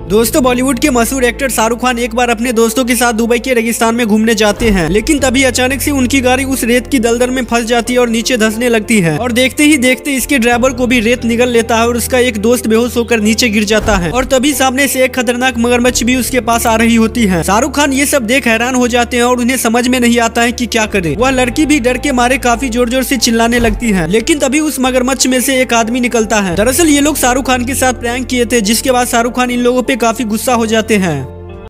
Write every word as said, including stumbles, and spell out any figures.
दोस्तों, बॉलीवुड के मशहूर एक्टर शाहरुख खान एक बार अपने दोस्तों के साथ दुबई के रेगिस्तान में घूमने जाते हैं, लेकिन तभी अचानक से उनकी गाड़ी उस रेत की दलदल में फंस जाती है और नीचे धंसने लगती है। और देखते ही देखते इसके ड्राइवर को भी रेत निगल लेता है और उसका एक दोस्त बेहोश होकर नीचे गिर जाता है। और तभी सामने से एक खतरनाक मगरमच्छ भी उसके पास आ रही होती है। शाहरुख खान ये सब देख हैरान हो जाते हैं और उन्हें समझ में नहीं आता है कि क्या करे। वह लड़की भी डर के मारे काफी जोर जोर से चिल्लाने लगती है, लेकिन तभी उस मगरमच्छ में से एक आदमी निकलता है। दरअसल ये लोग शाहरुख खान के साथ प्रैंक किए थे, जिसके बाद शाहरुख खान इन लोगों पे काफी गुस्सा हो जाते हैं।